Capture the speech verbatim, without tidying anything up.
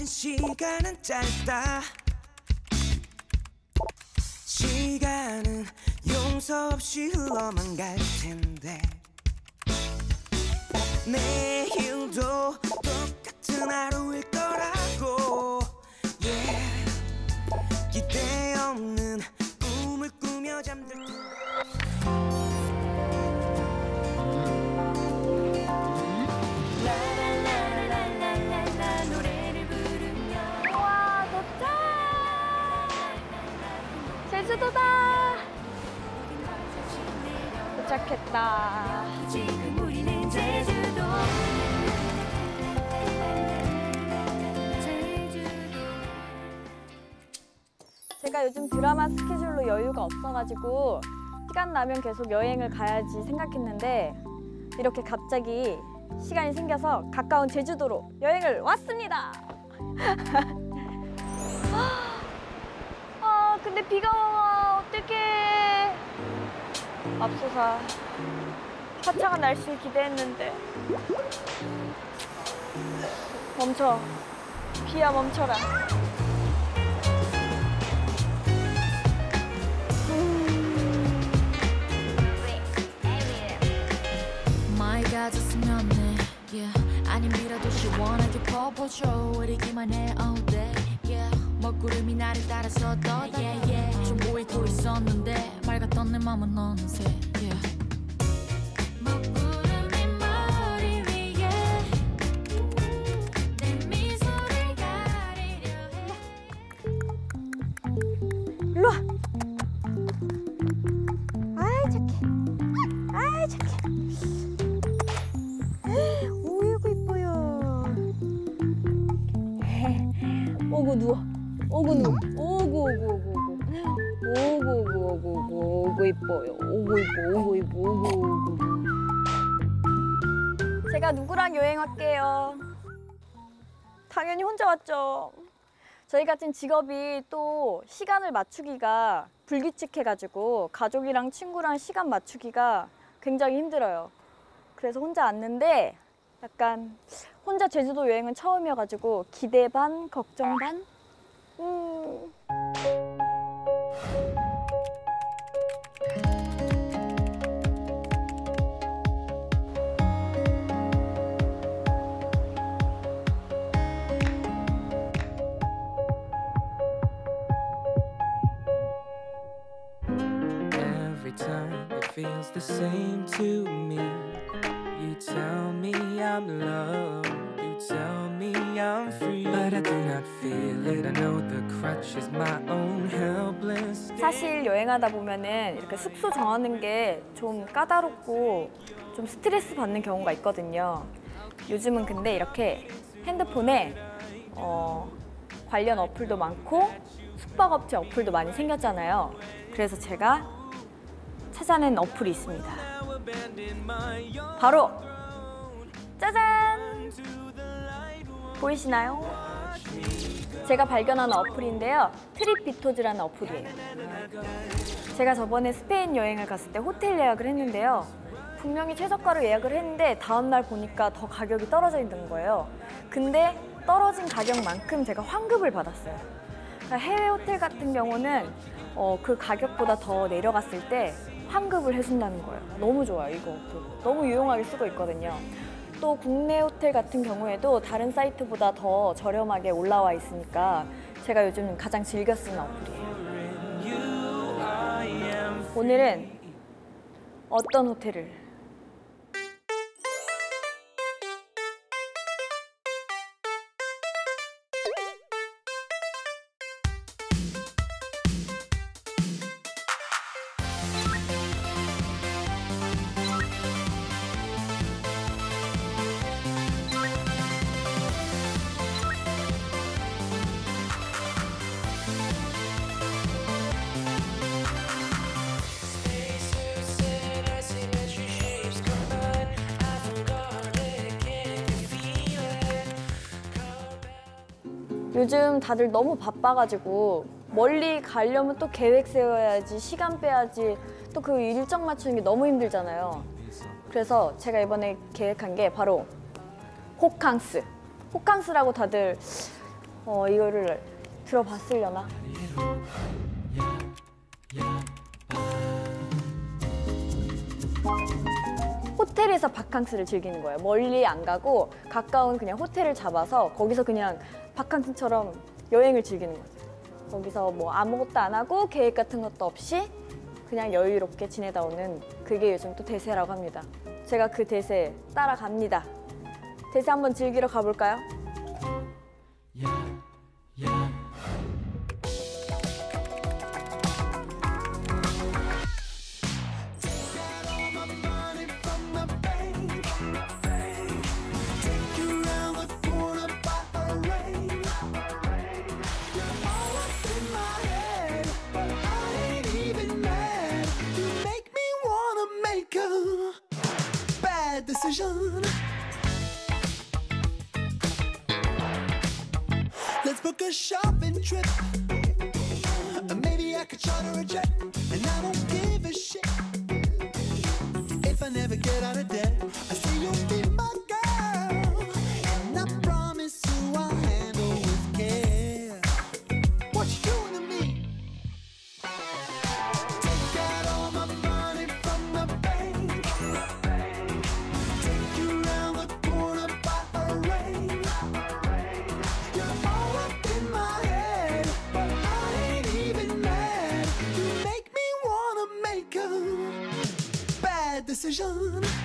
같은 시간은 짧다. 시간은 용서 없이 흘러만 갈 텐데 내일도 똑같은 하루일 거라고. yeah. 기대 없는 꿈을 꾸며 잠들 텐데. 우와, 도착! 제주도다! 도착했다. 지금 우리는 제주도. 제가 요즘 드라마 스케줄로 여유가 없어가지고 시간 나면 계속 여행을 가야지 생각했는데 이렇게 갑자기 시간이 생겨서 가까운 제주도로 여행을 왔습니다. 아 근데 비가 와. 어떡해. 맙소사. 화창한 날씨를 기대했는데. 멈춰. 비야 멈춰라. 가졌으면 해 yeah. 아님이라도 시원하게 퍼보죠. 우리기만 해 all day yeah. 먹구름이 나를 따라서 떠다녀 yeah, yeah. 좀 보이고 있었는데 맑았던 내 맘은 어느새 yeah. 먹구름이 머리 위에 내 미소를 가리려 해. 일로와. 아이 착해. 아이 착해. 오이구 이뻐요. 오구 누워. 오구 누워. 오구 오구 오구 오구. 오구 오구 오구 오구 오구 이뻐요. 오구 이뻐. 오구 이뻐. 오구 오구. 제가 누구랑 여행 할게요? 당연히 혼자 왔죠. 저희 같은 직업이 또 시간을 맞추기가 불규칙해가지고 가족이랑 친구랑 시간 맞추기가 굉장히 힘들어요. 그래서 혼자 왔는데 약간 혼자 제주도 여행은 처음이어가지고 기대 반, 걱정 반? 음. Every time it feels the same to me. You tell me I'm loved, you tell me I'm free, but I do not feel it. I know the crutch is my own helpless. 사실 여행하다 보면은 이렇게 숙소 정하는 게 좀 까다롭고 좀 스트레스 받는 경우가 있거든요. 요즘은 근데 이렇게 핸드폰에 어, 관련 어플도 많고 숙박업체 어플도 많이 생겼잖아요. 그래서 제가 찾아낸 어플이 있습니다. 바로 짜잔! 보이시나요? 제가 발견한 어플인데요. 트립비토즈라는 어플이에요. 제가 저번에 스페인 여행을 갔을 때 호텔 예약을 했는데요. 분명히 최저가로 예약을 했는데 다음날 보니까 더 가격이 떨어져 있는 거예요. 근데 떨어진 가격만큼 제가 환급을 받았어요. 그러니까 해외 호텔 같은 경우는 어, 그 가격보다 더 내려갔을 때 환급을 해준다는 거예요. 너무 좋아요, 이거 어플. 너무 유용하게 쓰고 있거든요. 또 국내 호텔 같은 경우에도 다른 사이트보다 더 저렴하게 올라와 있으니까 제가 요즘 가장 즐겨 쓰는 어플이에요. 오늘은 어떤 호텔을? 요즘 다들 너무 바빠가지고 멀리 가려면 또 계획 세워야지, 시간 빼야지, 또 그 일정 맞추는 게 너무 힘들잖아요. 그래서 제가 이번에 계획한 게 바로 호캉스. 호캉스라고 다들 어, 이거를 들어봤으려나? 호텔에서 바캉스를 즐기는 거예요. 멀리 안 가고 가까운 그냥 호텔을 잡아서 거기서 그냥 바캉스처럼 여행을 즐기는 거죠. 거기서 뭐 아무것도 안 하고 계획 같은 것도 없이 그냥 여유롭게 지내다 오는 그게 요즘 또 대세라고 합니다. 제가 그 대세 따라갑니다. 대세 한번 즐기러 가볼까요? Decision. Let's book a shopping trip. Maybe I could charter a jet, and I don't give a shit if I never get out of debt. I say you'll be my girl, and I promise you I'll handle with care. What you doing to me? Take out all my money from the bank. Decision.